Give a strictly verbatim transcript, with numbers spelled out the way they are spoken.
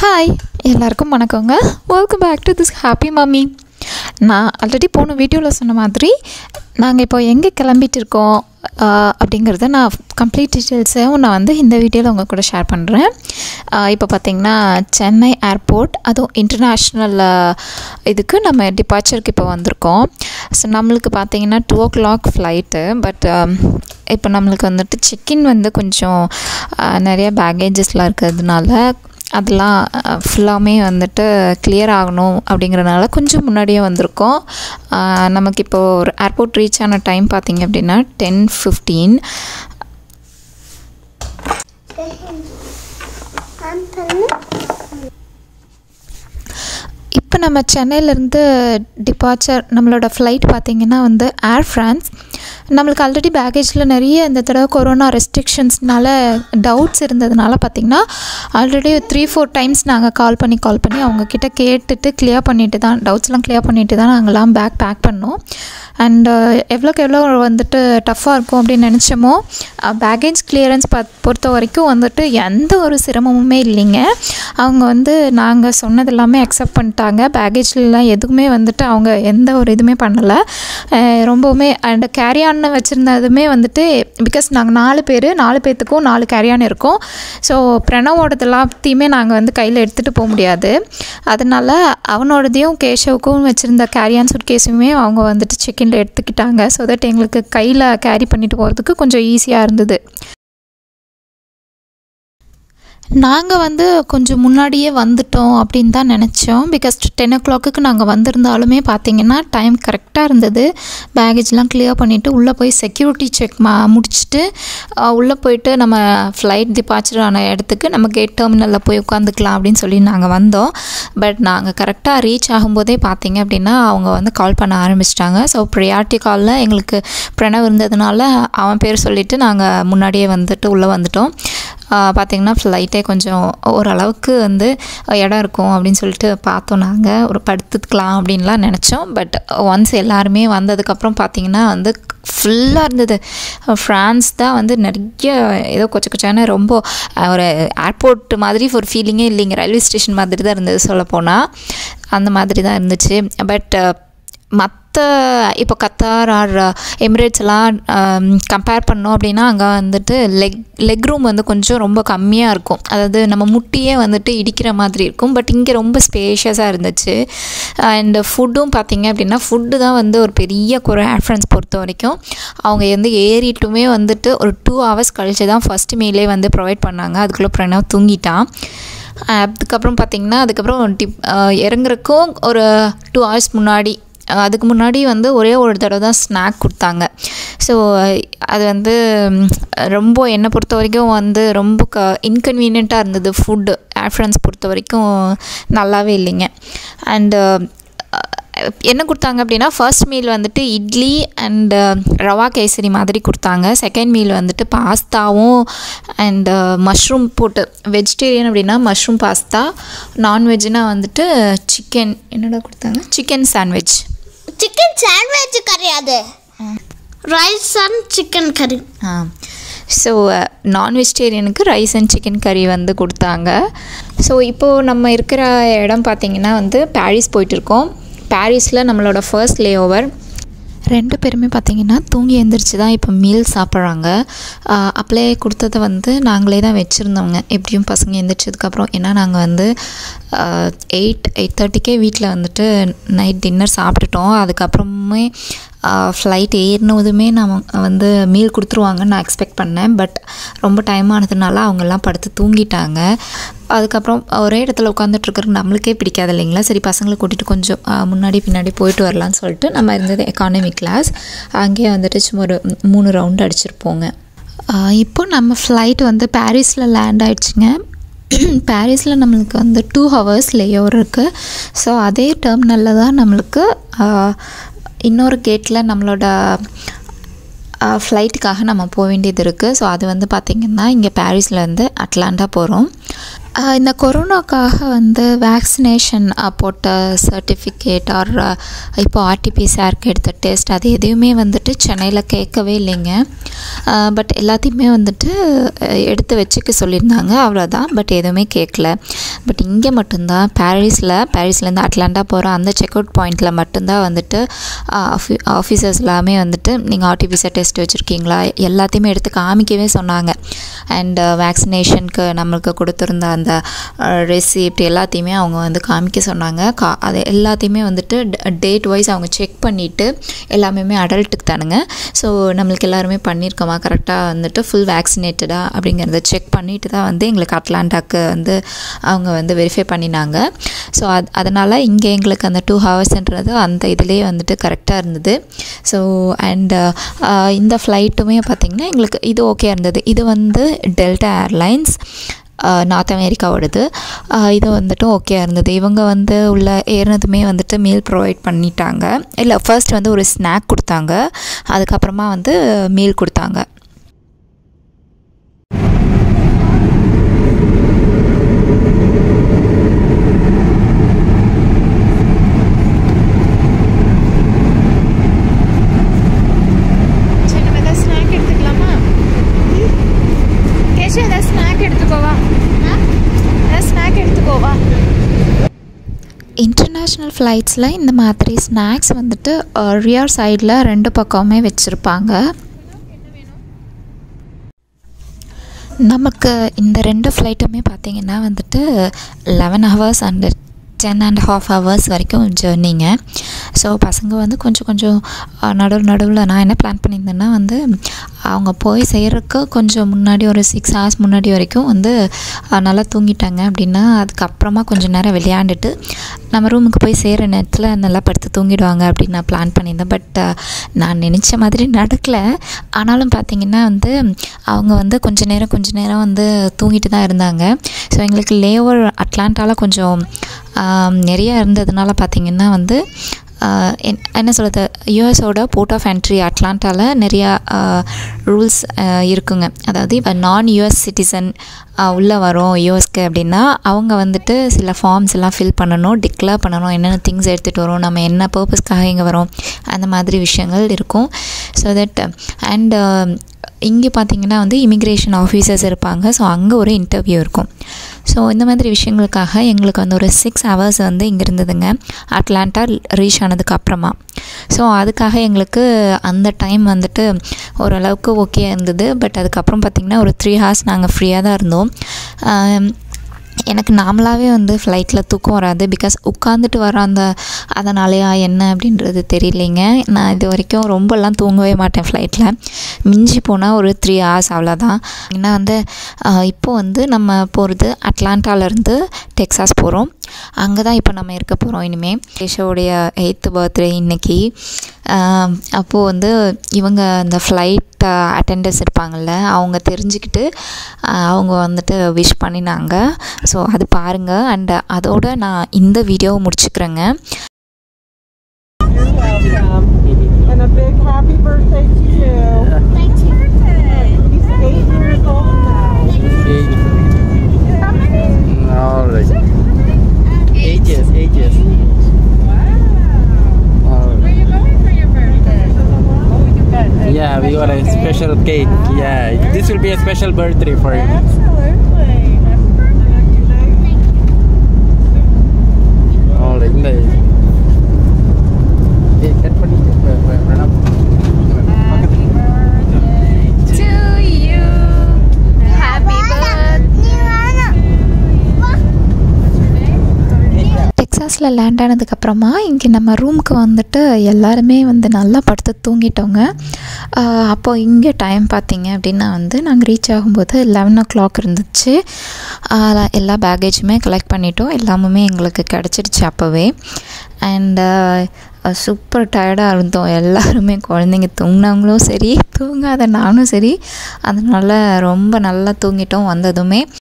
Hi எல்லாருக்கும் வணக்கங்க. Welcome back to this happy mummy. நான் ஆல்ரெடி போன வீடியோவில் சொன்ன மாதிரி நாங்கள் இப்போ எங்கே கிளம்பிட்டு இருக்கோம் அப்படிங்கிறத நான் கம்ப்ளீட் டீட்டெயில்ஸையும் நான் வந்து இந்த வீடியோவில் உங்கள் கூட ஷேர் பண்ணுறேன். இப்போ பார்த்திங்கன்னா சென்னை ஏர்போர்ட், அதுவும் இன்டர்நேஷ்னல் இதுக்கு நம்ம டிபார்ச்சருக்கு இப்போ வந்திருக்கோம். ஸோ நம்மளுக்கு பார்த்திங்கன்னா two o'clock flight. But இப்போ நம்மளுக்கு வந்துட்டு செக்இன் வந்து கொஞ்சம் நிறைய பேக்கேஜஸ்லாம் இருக்கிறதுனால அதெல்லாம் ஃபுல்லாமே வந்துட்டு கிளியர் ஆகணும் அப்படிங்கிறனால கொஞ்சம் முன்னாடியே வந்திருக்கோம். நமக்கு இப்போது ஒரு ஏர்போர்ட் ரீச் ஆன டைம் பார்த்திங்க அப்படின்னா டென் ஃபிஃப்டீன். இப்போ நம்ம சென்னையிலேருந்து டிபார்ச்சர் நம்மளோட ஃப்ளைட் பார்த்திங்கன்னா வந்து ஏர் ஃப்ரான்ஸ். நம்மளுக்கு ஆல்ரெடி பேக்கேஜில் நிறைய இந்த தடவை கொரோனா ரெஸ்ட்ரிக்ஷன்ஸ்னால டவுட்ஸ் இருந்ததுனால பார்த்திங்கன்னா ஆல்ரெடி த்ரீ ஃபோர் டைம்ஸ் நாங்கள் கால் பண்ணி கால் பண்ணி அவங்கக்கிட்ட கேட்டுட்டு கிளியர் பண்ணிவிட்டு தான் டவுட்ஸ்லாம் கிளியர் பண்ணிவிட்டு தான் நாங்கள்லாம் பேக் பேக் பண்ணோம். அண்டு எவ்வளோக்கு எவ்வளோ வந்துட்டு டஃப்பாக இருக்கும் அப்படின்னு நினச்சோமோ பேக்கேஜ் கிளியரன்ஸ் ப பொறுத்த வரைக்கும் வந்துட்டு எந்த ஒரு சிரமமுமே இல்லைங்க. அவங்க வந்து நாங்கள் சொன்னது எல்லாமே அக்செப்ட் பண்ணிட்டாங்க. பேக்கேஜ்லாம் எதுவுமே வந்துட்டு அவங்க எந்த ஒரு இதுவுமே பண்ணலை. ரொம்பவுமே அண்ட் கேரியான் வச்சுருந்ததுமே வந்துட்டு பிகாஸ் நாங்கள் நாலு பேர் நாலு பேர்த்துக்கும் நாலு கேரியான் இருக்கோம். ஸோ பிரணவோடது எல்லாத்தையுமே நாங்கள் வந்து கையில் எடுத்துகிட்டு போக முடியாது. அதனால் அவனோடதையும் கேஷவுக்கும் வச்சுருந்த கேரியான் சூட் கேஸுமே அவங்க வந்துட்டு செக்இன்ல எடுத்துக்கிட்டாங்க. ஸோ தட் எங்களுக்கு கையில் கேரி பண்ணிட்டு போகிறதுக்கு கொஞ்சம் ஈஸியாக இருந்தது. நாங்கள் வந்து கொஞ்சம் முன்னாடியே வந்துட்டோம் அப்படின்னு தான் நினச்சோம். பிகாஸ் டென் ஓ கிளாக்குக்கு நாங்கள் வந்திருந்தாலுமே பார்த்திங்கன்னா டைம் கரெக்டாக இருந்தது. பேக்கேஜ்லாம் கிளியர் பண்ணிவிட்டு உள்ளே போய் செக்யூரிட்டி செக் மா முடிச்சுட்டு உள்ளே போயிட்டு நம்ம ஃப்ளைட் டிபார்ச்சர் ஆன இடத்துக்கு நம்ம கேட் டெர்மினலில் போய் உட்காந்துக்கலாம் அப்படின்னு சொல்லி நாங்கள் வந்தோம். பட் நாங்கள் கரெக்டாக ரீச் ஆகும்போதே பார்த்திங்க அப்படின்னா அவங்க வந்து கால் பண்ண ஆரம்பிச்சிட்டாங்க. ஸோ ப்ரியாரிட்டி காலில் எங்களுக்கு பிரணவ் இருந்ததுனால அவன் பேர் சொல்லிவிட்டு நாங்கள் முன்னாடியே வந்துட்டு உள்ளே வந்துட்டோம். பார்த்திங்கன்னா ஃப்ளைட்டே கொஞ்சம் ஓரளவுக்கு வந்து இடம் இருக்கும் அப்படின்னு சொல்லிட்டு பார்த்தோம். நாங்கள் ஒரு படுத்துக்கலாம் அப்படின்லாம் நினச்சோம். பட் ஒன்ஸ் எல்லாருமே வந்ததுக்கப்புறம் பார்த்திங்கன்னா வந்து ஃபுல்லாக இருந்தது. ஃப்ரான்ஸ் தான் வந்து நிறைய ஏதோ கொச்ச கொச்சான ரொம்ப ஒரு ஏர்போர்ட் மாதிரி ஒரு ஃபீலிங்கே இல்லைங்க. ரயில்வே ஸ்டேஷன் மாதிரி தான் இருந்தது சொல்லப்போனால். அந்த மாதிரி தான் இருந்துச்சு. பட் மற்ற இப்போ கத்தார் ஆர் எமிரேட்ஸ் எல்லாம் கம்பேர் பண்ணோம் அப்படின்னா அங்கே வந்துட்டு லெக் லெக் ரூம் வந்து கொஞ்சம் ரொம்ப கம்மியாக இருக்கும். அதாவது நம்ம முட்டியே வந்துட்டு இடிக்கிற மாதிரி இருக்கும். பட் இங்கே ரொம்ப ஸ்பேஷியஸாக இருந்துச்சு. அண்ட் ஃபுட்டும் பார்த்திங்க அப்படின்னா ஃபுட்டு தான் வந்து ஒரு பெரிய குறை ஏர் ஃப்ரான்ஸ் பொறுத்த வரைக்கும். அவங்க வந்து ஏறிட்டுமே வந்துட்டு ஒரு டூ ஹவர்ஸ் கழிச்சு தான் ஃபஸ்ட்டு மீலே வந்து ப்ரொவைட் பண்ணாங்க. அதுக்குள்ளே பிரணவ் தூங்கிட்டான். அதுக்கப்புறம் பார்த்திங்கன்னா அதுக்கப்புறம் டிப் இறங்குறக்கும் ஒரு டூ ஹவர்ஸ் முன்னாடி அதுக்கு முன்னாடி வந்து ஒரே ஒரு தடவை தான் ஸ்நாக் கொடுத்தாங்க. ஸோ அது வந்து ரொம்ப என்னை பொறுத்த வரைக்கும் வந்து ரொம்ப க இன்கன்வீனியண்ட்டாக இருந்தது. ஃபுட்டு ஏர் ஃப்ரான்ஸ் பொறுத்த வரைக்கும் நல்லாவே இல்லைங்க. அண்டு என்ன கொடுத்தாங்க அப்படின்னா ஃபர்ஸ்ட் மீல் வந்துட்டு இட்லி அண்டு ரவா கேசரி மாதிரி கொடுத்தாங்க. செகண்ட் மீல் வந்துட்டு பாஸ்தாவும் அண்டு மஷ்ரூம் போட்டு வெஜிடேரியன் அப்படின்னா மஷ்ரூம் பாஸ்தா, நான்வெஜ்னால் வந்துட்டு சிக்கன் என்னடா கொடுத்தாங்க சிக்கன் சாண்ட்விச். சிக்கன் சாண்ட்விச் கிடையாது, rice and chicken curry. Ah so நான் வெஜிடேரியனுக்கு ரைஸ் அண்ட் சிக்கன் கறி வந்து கொடுத்தாங்க. ஸோ இப்போது நம்ம இருக்கிற இடம் பார்த்திங்கன்னா வந்து பாரிஸ் போயிட்டுருக்கோம். பாரிஸில் நம்மளோட ஃபர்ஸ்ட் லே ஓவர். ரெண்டு பேருமே பார்த்திங்கன்னா தூங்கி எழுந்திரிச்சு தான் இப்போ மீல் சாப்பிட்றாங்க. அப்படியே கொடுத்ததை வந்து நாங்களே தான் வச்சுருந்தோங்க எப்படியும் பசங்க எழுந்திரிச்சதுக்கப்புறம். ஏன்னா நாங்கள் வந்து எயிட் எயிட் தேர்ட்டிக்கே வீட்டில் வந்துட்டு நைட் டின்னர் சாப்பிட்டுட்டோம். அதுக்கப்புறமே ஃப்ளைட் ஏறினதுமே நம்ம வந்து மீல் கொடுத்துருவாங்கன்னு நான் எக்ஸ்பெக்ட் பண்ணேன். பட் ரொம்ப டைம் ஆனதுனால அவங்கெல்லாம் படுத்து தூங்கிட்டாங்க. அதுக்கப்புறம் ஒரே இடத்துல உட்காந்துட்ருக்கிறது நம்மளுக்கே பிடிக்காது இல்லைங்களா. சரி பசங்களை கூட்டிகிட்டு கொஞ்சம் முன்னாடி பின்னாடி போயிட்டு வரலான்னு சொல்லிட்டு நம்ம இருந்தது எக்கானமி கிளாஸ். அங்கேயே வந்துட்டு சும்மா ஒரு மூணு ரவுண்டு அடிச்சிருப்போங்க. இப்போ நம்ம ஃப்ளைட் வந்து பாரிஸில் லேண்ட் ஆகிடுச்சிங்க. பாரிஸில் நம்மளுக்கு வந்து டூ ஹவர்ஸ் லே ஓவர் இருக்குது. ஸோ அதே டெர்மினலில் தான் நம்மளுக்கு இன்னொரு கேட்டில் நம்மளோட ஃப்ளைட்டுக்காக நம்ம போக வேண்டியது இருக்குது. ஸோ அது வந்து பார்த்திங்கன்னா இங்கே பாரிஸில் வந்து அட்லாண்டா போகிறோம். இந்த கொரோனாக்காக வந்து வேக்சினேஷன் போட்ட சர்டிஃபிகேட் ஆர் இப்போ ஆர்டிபிசிஆருக்கு எடுத்த டெஸ்ட் அது எதுவுமே வந்துட்டு சென்னையில் கேட்கவே இல்லைங்க. பட் எல்லாத்தையுமே வந்துட்டு எடுத்து வச்சுக்க சொல்லியிருந்தாங்க, அவ்வளோதான். பட் எதுவுமே கேட்கல. பட் இங்கே மட்டும்தான் பாரிஸில் பாரிஸ்லேருந்து அட்லாண்டா போகிற அந்த செக் அவுட் பாயிண்டில் மட்டும்தான் வந்துட்டு ஆஃபி ஆஃபீஸர்ஸ் எல்லாமே வந்துட்டு நீங்கள் ஆர்டிபிசிஆர் டெஸ்ட் வச்சுருக்கீங்களா எல்லாத்தையுமே எடுத்து காமிக்கவே சொன்னாங்க. அண்ட் வேக்சினேஷனுக்கு நம்மளுக்கு கொடுத்துருந்த அந்த ரெசிப்ட் எல்லாத்தையுமே அவங்க வந்து காமிக்க சொன்னாங்க. கா அது எல்லாத்தையுமே வந்துட்டு டேட் வைஸ் அவங்க செக் பண்ணிவிட்டு எல்லாமே அடல்ட்டுக்கு தானுங்க. ஸோ நம்மளுக்கு எல்லாருமே பண்ணியிருக்கோமா கரெக்டாக வந்துட்டு ஃபுல் வேக்சினேட்டடா அப்படிங்கிறத செக் பண்ணிட்டு தான் வந்து எங்களுக்கு அட்லாண்டாக்கு வந்து அவங்க வந்து வெரிஃபை பண்ணினாங்க. ஸோ அது அதனால் இங்கே எங்களுக்கு அந்த டூ ஹவர்ஸ்ன்றது அந்த இதுலேயே வந்துட்டு கரெக்டாக இருந்தது. ஸோ அண்ட் இந்த ஃப்ளைட்டுமே பார்த்திங்கன்னா எங்களுக்கு இது ஓகே இருந்தது. இது வந்து டெல்டா ஏர்லைன்ஸ் நார்த் அமெரிக்காவோடது. இது வந்துட்டு ஓகே இருந்தது. இவங்க வந்து உள்ள ஏறினதுமே வந்துட்டு மீல் ப்ரொவைட் பண்ணிட்டாங்க. இல்லை ஃபர்ஸ்ட் வந்து ஒரு ஸ்நாக் கொடுத்தாங்க, அதுக்கப்புறமா வந்து மீல் கொடுத்தாங்க. இன்டர்நேஷ்னல் ஃப்ளைட்ஸில் இந்த மாதிரி ஸ்நாக்ஸ் வந்துட்டு ரியர் சைடில் ரெண்டு பக்கமுமே வச்சுருப்பாங்க. நமக்கு இந்த ரெண்டு ஃப்ளைட்டுமே பார்த்திங்கன்னா வந்துட்டு eleven hours and ten and half hours வரைக்கும் ஜேர்னிங்க. ஸோ பசங்க வந்து கொஞ்சம் கொஞ்சம் நடுவில் நடுவில் நான் என்ன பிளான் பண்ணியிருந்தேன்னா வந்து அவங்க போய் செய்கிறதுக்கு கொஞ்சம் முன்னாடி ஒரு சிக்ஸ் ஹவர்ஸ் முன்னாடி வரைக்கும் வந்து நல்லா தூங்கிட்டாங்க அப்படின்னா அதுக்கப்புறமா கொஞ்சம் நேரம் விளையாண்டுட்டு நம்ம ரூமுக்கு போய் செய்கிற நேரத்தில் நல்லா படுத்து தூங்கிடுவாங்க அப்படின்னு நான் பிளான் பண்ணியிருந்தேன். பட் நான் நினச்ச மாதிரி நடக்கலை. ஆனாலும் பார்த்திங்கன்னா வந்து அவங்க வந்து கொஞ்சம் நேரம் கொஞ்சம் நேரம் வந்து தூங்கிட்டு தான் இருந்தாங்க. ஸோ எங்களுக்கு லேஓவர் அட்லாண்டாவில் கொஞ்சம் நிறையா இருந்ததுனால பார்த்திங்கன்னா வந்து என்ன சொல்கிறது, யூஎஸோட போர்ட் ஆஃப் என்ட்ரி அட்லாண்டாவில் நிறையா ரூல்ஸ் இருக்குங்க. அதாவது இப்போ நான் யூஎஸ் சிட்டிசன் உள்ளே வரோம் யூஎஸ்க்கு அப்படின்னா அவங்க வந்துட்டு சில ஃபார்ம்ஸ் எல்லாம் ஃபில் பண்ணணும், டிக்ளேர் பண்ணணும், என்னென்ன திங்ஸ் எடுத்துகிட்டு வரோம், நம்ம என்ன பர்பஸ்க்காக இங்கே வரோம், அந்த மாதிரி விஷயங்கள் இருக்கும். ஸோ தட் அண்ட் இங்கே பார்த்திங்கன்னா வந்து இமிக்ரேஷன் ஆஃபீஸர்ஸ் இருப்பாங்க. ஸோ அங்கே ஒரு இன்டர்வியூ இருக்கும். ஸோ இந்த மாதிரி விஷயங்களுக்காக எங்களுக்கு வந்து ஒரு சிக்ஸ் ஹவர்ஸ் வந்து இங்கே இருந்ததுங்க அட்லாண்டா ரீச் ஆனதுக்கு அப்புறமா. ஸோ அதுக்காக எங்களுக்கு அந்த டைம் வந்துட்டு ஓரளவுக்கு ஓகே இருந்தது. பட் அதுக்கப்புறம் பார்த்திங்கன்னா ஒரு த்ரீ ஹவர்ஸ் நாங்கள் ஃப்ரீயாக தான் இருந்தோம். எனக்கு நார்மலாகவே வந்து ஃப்ளைட்டில் தூக்கம் வராது. பிகாஸ் உட்காந்துட்டு வர அந்த அதனாலேயா என்ன அப்படின்றது தெரியலைங்க. நான் இது வரைக்கும் ரொம்பலாம் தூங்கவே மாட்டேன் ஃப்ளைட்டில். மிஞ்சி போனால் ஒரு த்ரீ ஹவர்ஸ் அவ்வளோதான். ஏன்னா வந்து இப்போது வந்து நம்ம போகிறது அட்லாண்டாவிலேருந்து டெக்ஸாஸ் போகிறோம். அங்கே தான் இப்போ நம்ம இருக்க போகிறோம் இனிமேல். கேஷவோடைய எயித்து பர்த்டே இன்றைக்கி. அப்போது வந்து இவங்க அந்த ஃப்ளைட் அட்டெண்டர்ஸ் இருப்பாங்கள்ல அவங்க தெரிஞ்சுக்கிட்டு அவங்க வந்துட்டு விஷ் பண்ணினாங்க. ஸோ அது பாருங்கள். அண்ட் அதோடு நான் இந்த வீடியோவை முடிச்சுக்கிறேங்க. And a big happy birthday to you. Thank you. He's eight years old now. How many? All right. Ages, ages. Wow. All Where are you going for your birthday? Oh, you bet. Yeah, we got a special cake. Yeah, this will be a special birthday for him. Absolutely. Happy birthday. All right. இந்த ஏய் cut பண்ணிட்டு வேணாம். Happy birthday To you. Happy birthday. டெக்ஸாஸில் land ஆனதுக்கப்புறமா இங்கே நம்ம ரூமுக்கு வந்துட்டு எல்லாருமே வந்து நல்லா படுத்து தூங்கிட்டோங்க. அப்போது இங்கே டைம் பார்த்திங்க அப்படின்னா வந்து நாங்கள் ரீச் ஆகும்போது லெவன் ஓ கிளாக் இருந்துச்சு. எல்லா பேக்கேஜுமே கலெக்ட் பண்ணிட்டோம். எல்லாமே எங்களுக்கு கிடச்சிடுச்சு அப்போவே. அண்டு சூப்பர் டயர்டாக இருந்தோம் எல்லாருமே. குழந்தைங்க தூங்கினவங்களும் சரி, தூங்காத நானும் சரி. அதனால் ரொம்ப நல்லா தூங்கிட்டோம் வந்ததுமே.